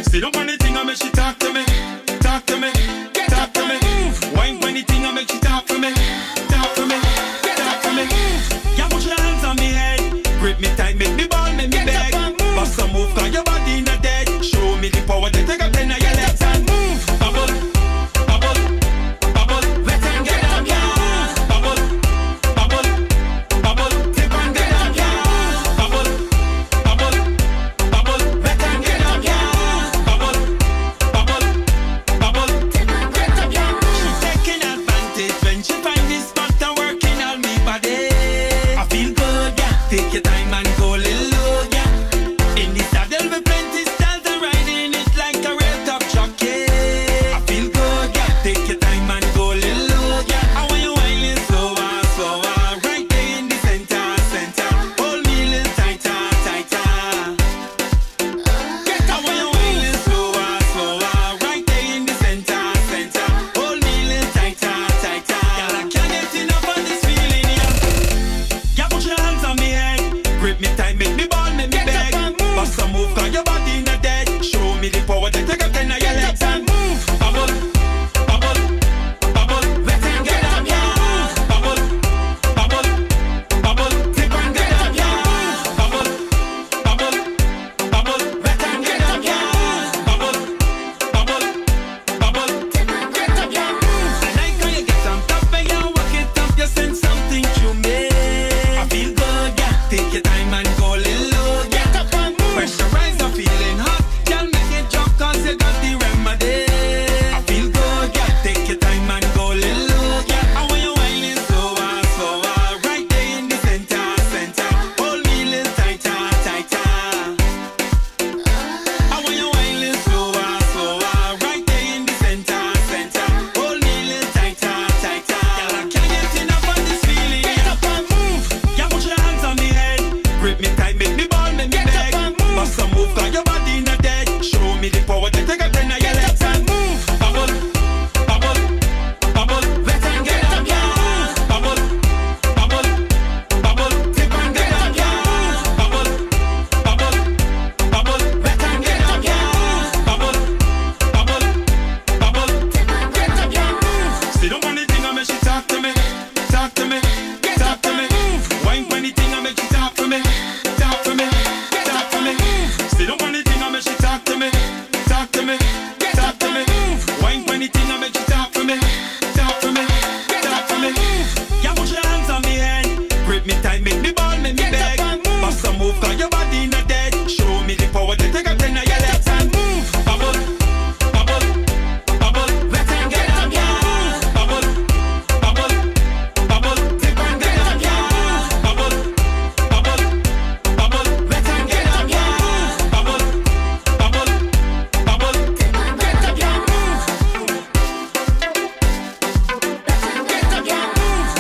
Sit up on the thing and make she talk to me. Talk to me, talk to me. Wine on the thing and make she talk for me. Talk for me, talk for me. You put your hands on me head. Grip me tight, make me ball, make me beg. Bust some move, cause your body in the dead. Show me the power to take a 10 of your legs and move. Bubble, bubble, bubble. Wet and get up, yeah. Bubble, bubble, bubble. Tip and get up, yeah. Bubble, bubble, bubble. Wet and get up, yeah. Bubble, bubble, bubble. Tip and get up, yeah. She taking advantage when she find this spot and working on me body. I feel good, yeah. Take your time and go little low, yeah. In the saddle with plenty styles and riding it like a real top jockey. I feel good, yeah. Take your time and go little low, yeah. I want you whining slower, slower. Right there in the center, center. Hold me a little tighter, tighter. I want you whining slower, slower. Right there in the center, center. Hold me a little tighter, tighter. Girl, I can't get enough of this feeling, yeah. Yeah, put your hands on me head. Grip me tight, make me ball, make me beg. Bust some move, cause your body in the dead. Show me the power to take a 10 of your legs and move. Bubble, bubble, bubble. Wet and get up, yeah. Bubble, bubble, bubble. Tip and get up, yeah. Bubble, bubble, bubble. Wet and get up, yeah. Bubble, bubble, bubble. Tip and get up, yeah. I like how you get on top and you work it up. You send something to me. I feel good, yeah. Take your time and go little low, yeah. Pressurize the feeling hot. Girl, make it jump cause you got the remedy. I feel good, yeah. Take your time and go little low, yeah. I want you whining slower, slower. Right there in the center, center. Hold me a little tighter, tighter. I want you whining slower, slower. Right there in the center, center. Hold me a little tighter, tighter. Girl, I can't get enough of this feeling. Get up and move. Yeah, put your hands on me head. Grip me tight, make me ball, make me beg. Bust some move, cause your body in the dead. Show me the power to take a 10 of your legs and move. Bubble, bubble, bubble. Wet and get up, yeah. Bubble, bubble, bubble. Tip and get up, yeah. Bubble, bubble, bubble. Wet and get up, yeah. Bubble, bubble, bubble. Tip and get up, yeah. Sit up on the thing and make she talk to me. Talk to me, talk to me. Wine on the thing and make she talk for me. Talk for me, talk for me. Sit up on the thing and make she talk to me. Talk to me, talk to me. Wine on the thing and make she talk for me. Talk for me, talk for me. Yeah, put your hands on me head. Grip me tight, make me ball, make me beg. Bust some move, cause your body in the dead. Show me the power to take a 10 of your legs and move. Bubble, bubble, bubble. Wet and get up, yeah. Bubble, bubble, bubble. Tip and get up, yeah. Bubble, bubble, bubble. Wet and get up, yeah. Bubble, bubble, bubble. Tip and get up, yeah. Wet and get up, yeah.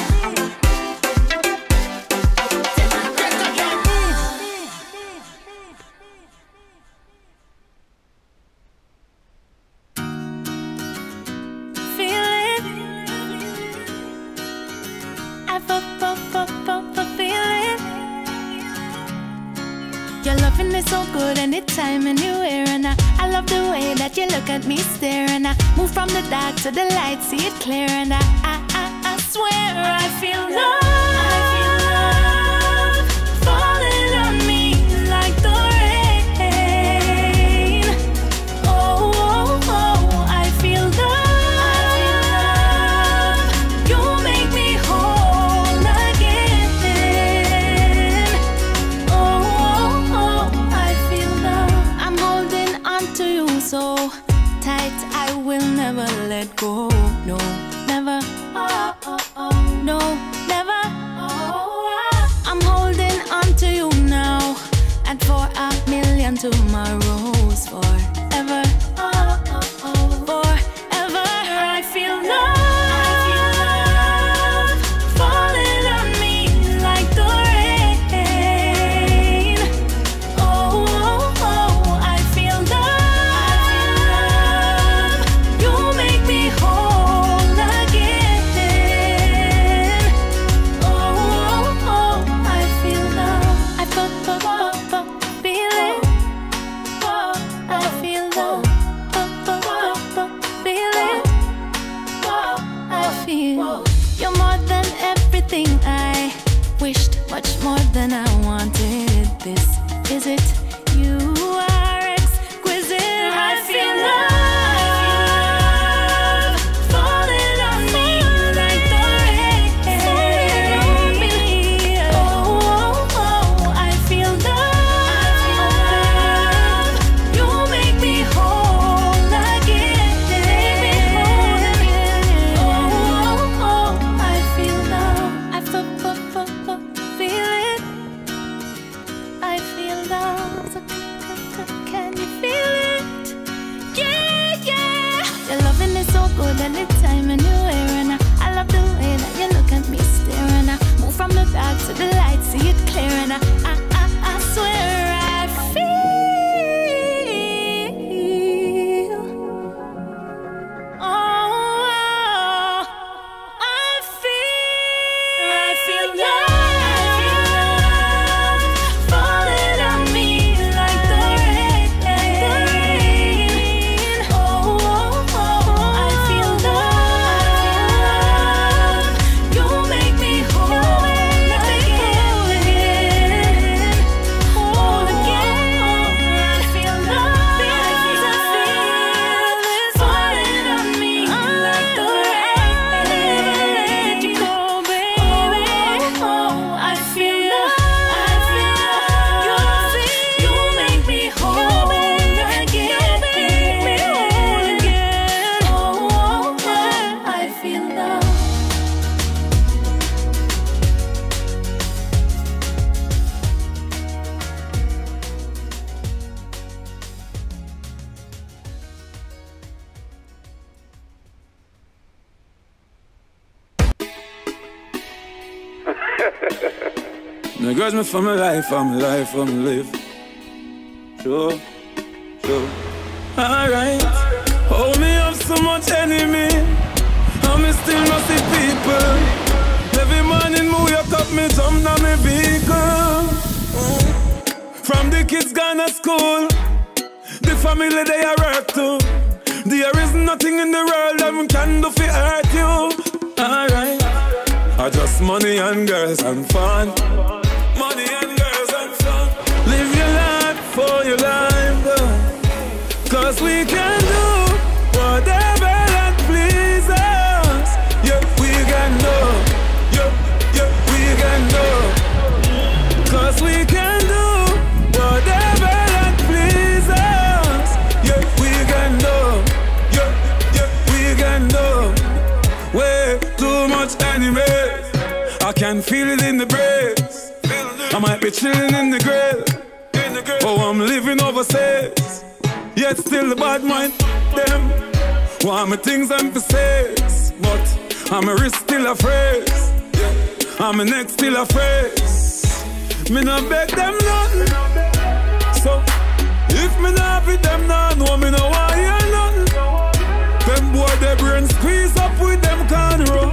Tip and get up, yeah. Feel it. I feel it. Your loving is so good anytime, anywhere. And I love the way that you look at me stare. And I move from the dark to the light, see it clear. And I swear I feel love. I feel love falling on me like the rain. Oh, oh, oh, I feel love. You make me whole again. Oh, oh, oh, I feel love. I'm holding on to you so tight, I will never let go. No, never. Oh, oh, oh, no, never. Oh, I'm holding on to you now, and for a million tomorrows, forever. Oh, oh, oh, forever. I feel love. I feel love falling on me like the rain. Oh, oh, oh, I feel love. You make me whole. much more than I wanted. This is it. You are exquisite. I feel love. Anytime, anywhere, and I love the way that you look at me staring. I move from the dark to the light, see it clear, and I swear I feel. Oh, I feel love. No grudge me for my life, I'm live. Sure. Alright. Hold me up so much enemy, and me still not see people. Every morning me wake up, me jump down my vehicle. From the kids gone to school, the family they are work too. There is nothing in the world that can do for hurt you. Alright. I just money and girls and fun. Money and girls and fun. Live your life for your life, though. Cause we can do whatever that pleases us. Yeah, we can do. Yeah, we can do. Cause we can do whatever that pleases us. Yeah, we can do. Yeah, we can do. Way too much enemies, I can feel it in the breeze. I might be chilling in the grill. Oh, I'm living overseas, yet still the bad mind them. Want my things emphasize, but I'm a wrist still a phrase. I'm a neck still a phrase. Me not beg them nothing. So if me not with them now, no me no want hear nothing. Them boy their brain squeeze up with them cornrow.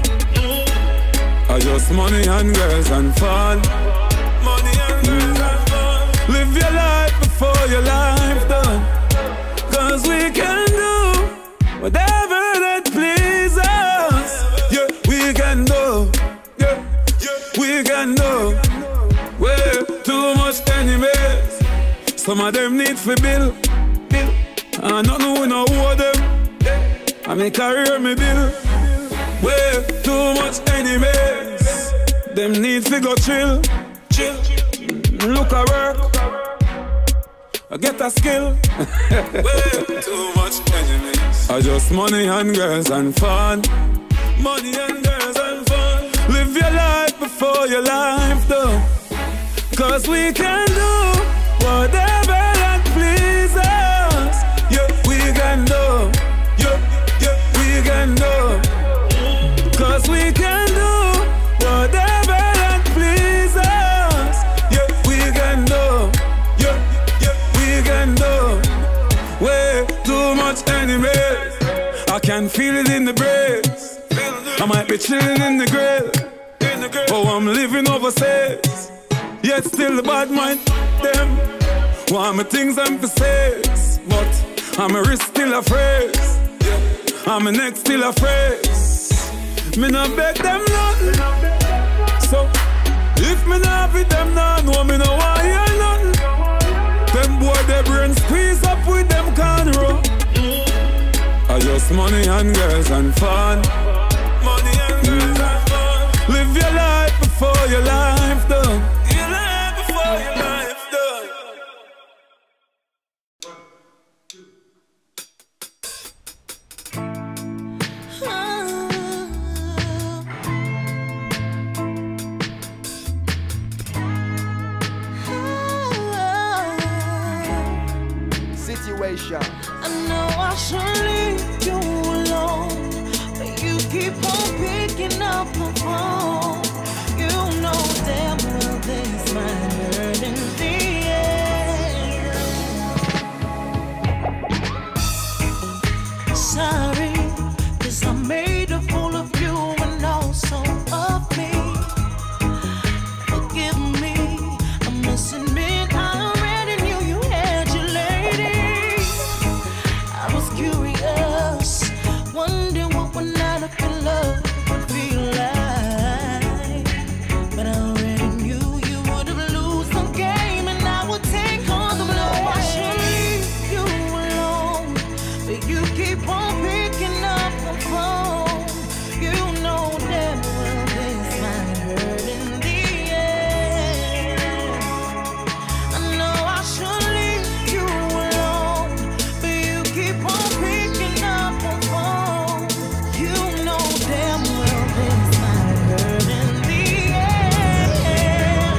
I just money and girls and fun. Money and girls and fun. Live your life before your life done. Cause we can do whatever that pleases us. Yeah, we can do. Yeah, we can do. Way too much enemies. Some of them need for bill. And nothing we no owe them. I make career me bill. Way too much enemies. Them need to go chill. Look at work. I get a skill. Way too much enemies. I just money and girls and fun. Money and girls and fun. Live your life before your life done. Cause we can do whatever that pleases us. Yeah, we can do. Yeah, we can do. Cause we can do whatever that pleases us. Yeah, we can do. Yeah, we can do. Way too much enemies, I can feel it in the breeze. I might be chilling in the grill. Oh, I'm living overseas, yet still the bad mind them. Want my things emphasize, but I'm a wrist still a phrase. I'm a neck still a phrase. Me not beg them nothing. So If me not with them, nah, no, me no want hear nothing. Them boy, they brain squeeze up with them cornrow. I just money and girls and fun. Money and girls and fun. Live your life before your life done. Your life before your life done. Situation. I know I should leave you alone, but you keep on picking up the phone. You know damn well this might hurt in the end. Sorry, 'cause I made a fool of you and also of me. Forgive me, I'm missing me. I already knew you had your lady. I was curious, wondering what one night up in love would feel like. But I already knew you would have lost the game and I would take all the blow. I should leave you alone, but you keep on picking up the phone. You know damn well this might hurt in the end. I know I should leave you alone, but you keep on picking up the phone. You know damn well this might hurt in the end.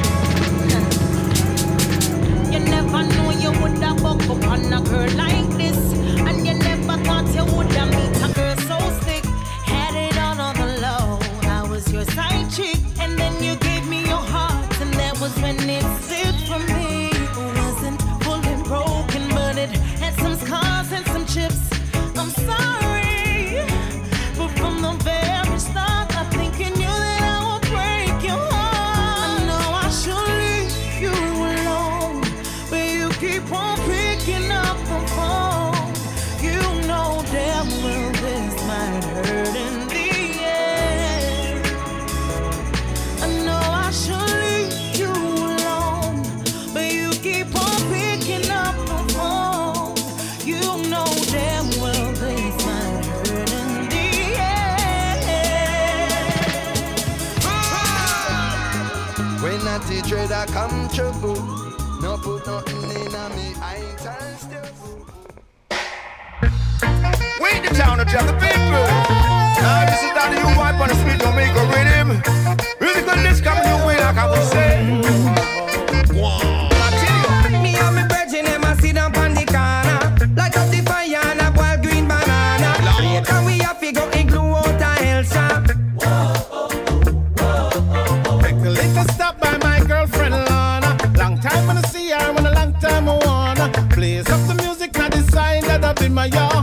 You never knew you would have buck up on a girl like this, and you never thought you would have meet a girl so sick. Had it all on the low, I was your side chick, and then you gave me your heart, and that was when it slipped from me. It wasn't full and broken, but it had some scars and some chips. I'm sorry, but from the very start, I think you knew that I would break your heart. I know I should leave you alone, but you keep on picking up the phone. You know damn well this might hurt in the end. I know I should leave you alone, but you keep on picking up the phone. You know damn well this might hurt in the end. When I teach you that come true, no put nothing in me, I ain't still. We the town of the people. Now this is that you wipe on the street, Jamaica rhythm. Really good this coming your way like I was saying. Me and me virgin them a sit down on the corner, light up the fire and a boiled green banana. And we have to go igloo out a hell shop. Make a little stop by my girlfriend Lana. Long time when I see her, when a long time I wanna. Blaze up the music and decide that I've been my yard.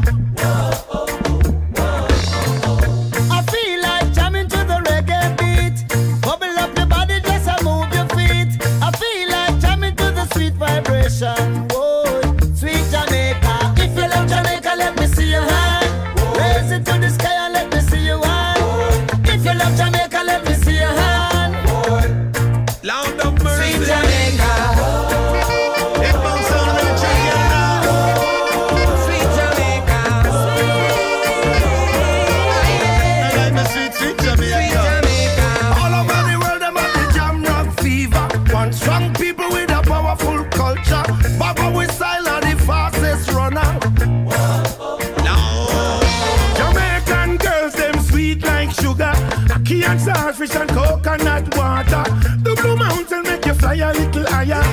I feel like jamming to the reggae beat. Bubble up your body, just a move your feet. I feel like jamming to the sweet vibration. Whoa, sweet Jamaica. If you love Jamaica, let me see your hand. Raise it to the sky and let me see your hand. If you love Jamaica, let me see your hand. Loud of mercy. Sweet Jamaica, It bounce on the tree and now. sweet Jamaica, I like my sweet, sweet sweet Jamaica. Jamaica. All over the world, them have the jam rock fever. One strong people with a powerful culture. Baba with style are the fastest runner. Jamaican girls, them sweet like sugar. Ackee and starfish and coconut water. The Blue Mountain make you fly a little higher.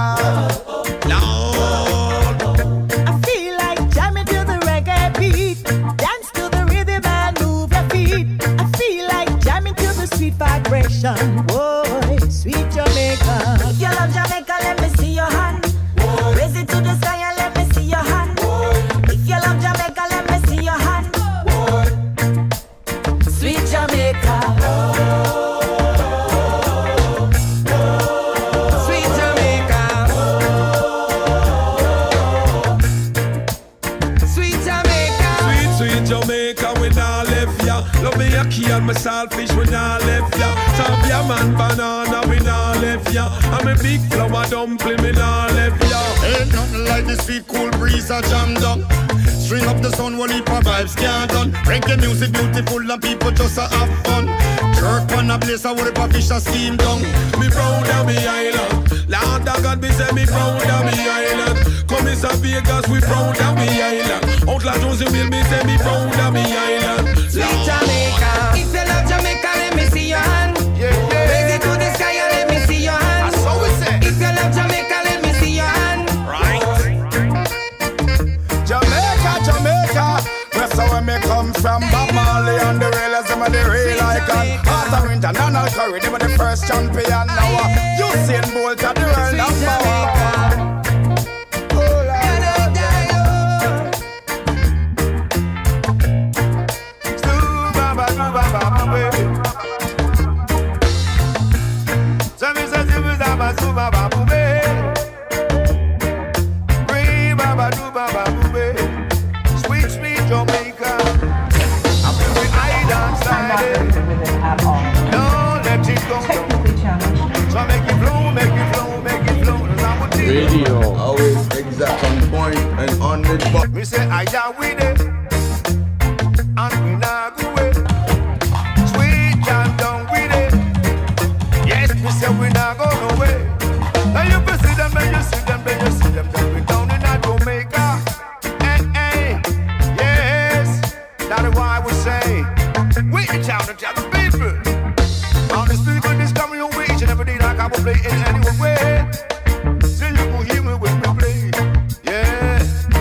I feel like jamming to the reggae beat. Dance to the rhythm and move your feet. I feel like jamming to the sweet vibration. Whoa, sweet Jamaica. If you love Jamaica, let me see your hand. Raise it to the sky and let me see your hand. If you love Jamaica, let me see your hand. Sweet Jamaica. Sweet Jamaica, sweet Jamaica. Sweet, sweet Jamaica, we not left ya. Love me a key and my saltfish when I left ya. Champion man banana we nah left ya. I'm a big flower dumpling me nah left ya. Ain't nothing like this sweet cool breeze a jam down. String up the sun, one heap of vibes can't done. Reggae music beautiful and people just a have fun. Jerk on a place I would have fish a steam down. Me proud of me island. Lord of God, me say me proud of me island. Come in Vegas, we proud of me island. Outlaw Jonesy will me say me proud of me island. Sweet Jamaica, if you love Jamaica, let me see your hand. Raise it to the sky and let me see your hand. That's how we say. If you love Jamaica, let me see your hand. Right. Jamaica, that's where me come from. Bob Marley and the real, them are the real icon. After international curry, they were the first champion. Now Usain Bolt at the world number one. Sweet, sweet Jamaica. I'm feeling island side. No, let it go. So make it flow, make it flow, make it flow. Radio. Always exact on point and on the spot. We say I am with it, and we not go away. Sweet jam down with it. Yes, we say we not go away. Now you can see them, then you see them, then you see them. Then we down in that Jamaica. Hey, hey, yes. That is why we say we the town to tell the people. On the street when this coming your way, each and every day like I will play in any way. So you will hear me when we play. Yeah.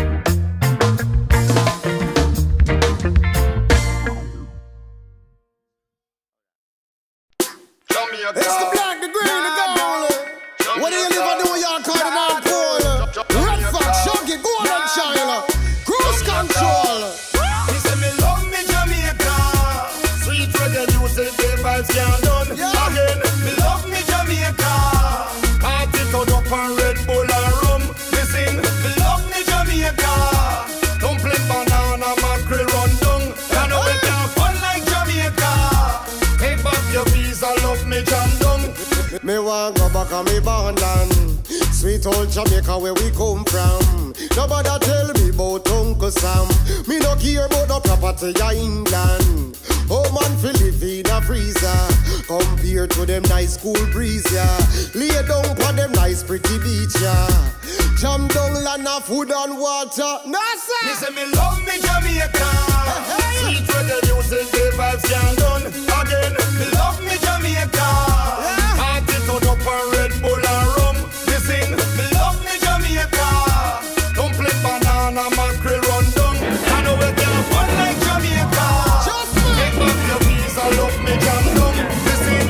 It's the black, the green, the gold. What do you live on the way you're calling out Paul? Red Fox, Shaggy, Golden China, Cruise Control. He said me love me Jamaica. Sweet reggae music, the vibes can't done. Again, me love me Jamaica. Party turn up on Red Bull and rum. Listen, me love me Jamaica. Dumpling, banana, mackerel, run down. You know we can't fun like Jamaica. Take back your visa, love me jam down. Me want go back on me borderland. Sweet old Jamaica where we come from. Nobody tell me about Uncle Sam. Me no care about the property of England. Oh man, feel live in a freezer compared to them nice cool breeze, yeah. Lay down for them nice pretty beach, yeah. Jam down land of food and water. No sir. Me say me love me Jamaica. Sweet reggae music, the vibes can't done. Again, me love me Jamaica. Party turn up on Red Bull and rum. Listen, me love me Jamaica. Dumpling, banana, mackerel, run down. I know we can't fun like Jamaica. Just take back your visa, love me jam down. Listen,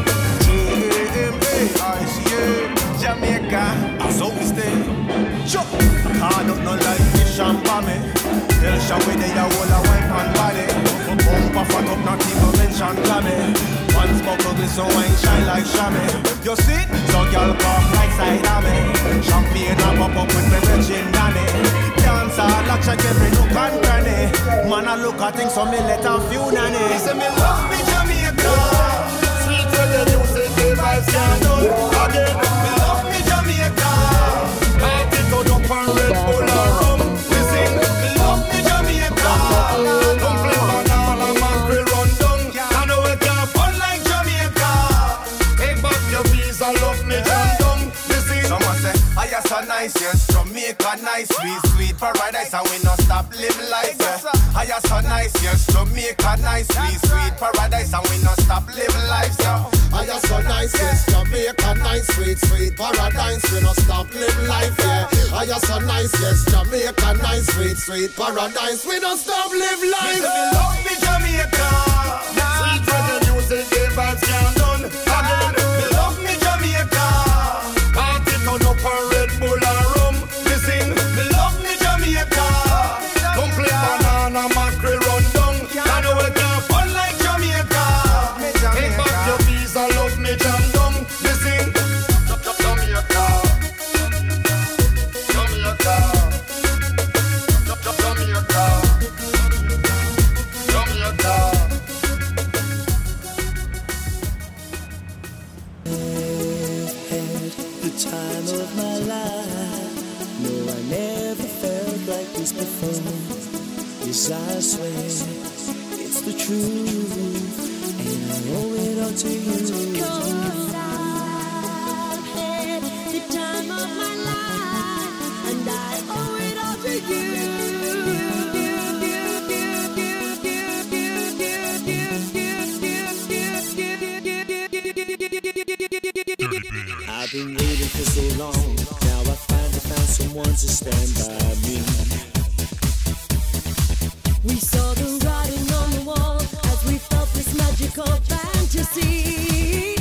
Jamaica, that's how we stay. Chuck, I don't know like fish and bommy. Tell Shawty they a whole a wife and body. Bumper fat up, not even mention glammy. One smoke ugly so wine shine like chamois. You see, so girl come like side of me. Champagne and pop up with me virgin Danny. Dance hard like check every nook and cranny. Man I look at things so me let them feel nanny. He say me love me Jamaica. Sweet reggae music, the vibes can't done. Again, me love me Jamaica. Party turn up on Red Bull and rum. Listen, me love me Jamaica. Dumpling, banana, mackerel, run down. I know we can't fun like Jamaica. Take back your visa, love me jam down. Listen, someone say, I am so nice, yes. Jamaica nice, sweet, sweet paradise, and we not stop live life. I am so nice, yes. Jamaica nice, sweet, sweet paradise, and we not stop live life. I am so nice, yes. Jamaica nice, sweet, sweet paradise. We no stop live life, yeah. I am so nice, yes. Jamaica nice, sweet, sweet paradise. We don't stop live life. Me love me Jamaica. Sweet reggae music, the vibes can't done. Again, me love me Jamaica. Party turn up on Red Bull and rum. Listen, me love me Jamaica. Dumpling, banana, mackerel, run down. I know we can't fun like Jamaica. Take back your visa, love me jam down. Listen, Jamaica. Jamaica. Jamaica. Jamaica. beautiful. Yes, I swear it's the truth, and I owe it all to you. 'Cause I've had the time of my life, and I owe it all to you. I've been waiting for so long. Now I finally found someone to stand by me. We saw the writing on the wall as we felt this magical fantasy.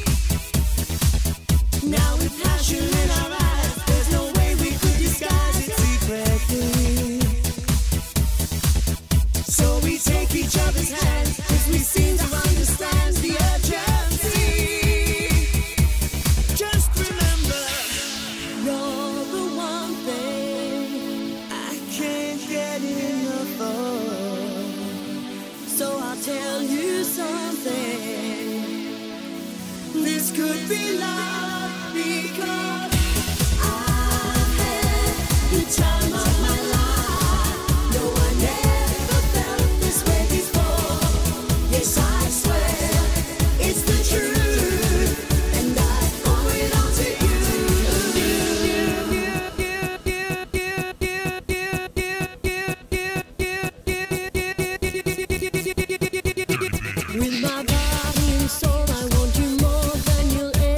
Now with passion in our eyes, there's no way we could disguise it secretly. So we take each other's hands, 'cause we seem to understand the urgency. Just remember, you're the one thing I can't get enough of. So I'll tell you something. This could be love, because I've had the time